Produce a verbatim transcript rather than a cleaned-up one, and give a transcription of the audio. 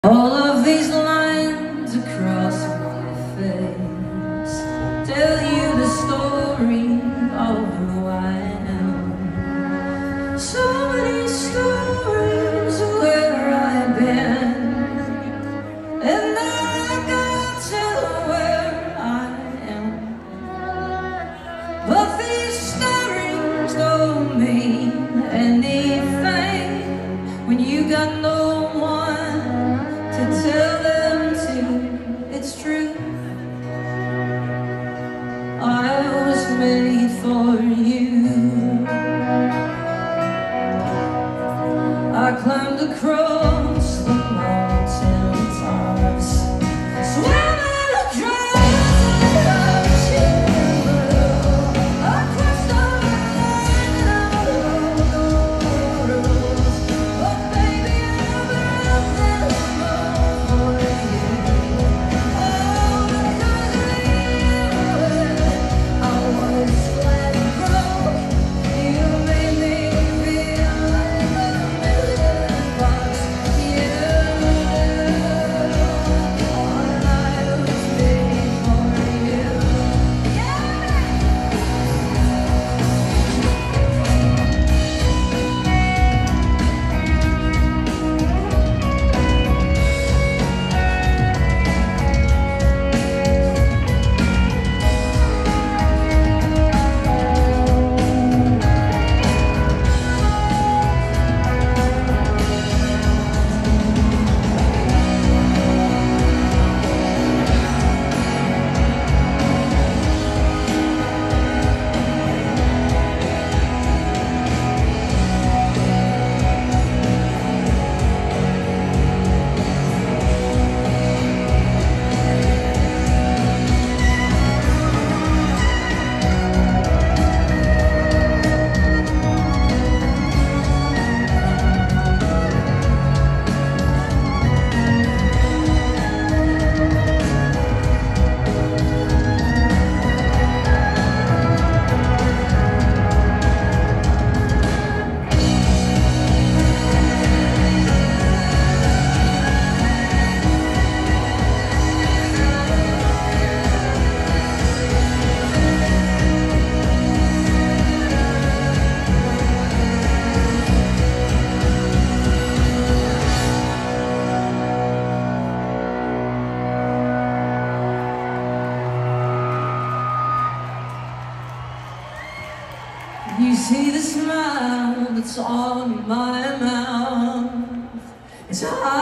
All of these lines across my face tell you the story of who I am. So many stories of where I've been, and now I got to where I am. But these stories don't mean anything when you got no one to tell them to. It's true, I was made for you. I climbed across the mountain tops, swam in a drowning ocean blue. I crossed the line and I broke the rules, but baby I'm nothing more for you. Oh, because of you, I was flat broke. You made me feel like a million bucks. You all I was made for you. Yeah. You see the smile that's on my mouth. It's hard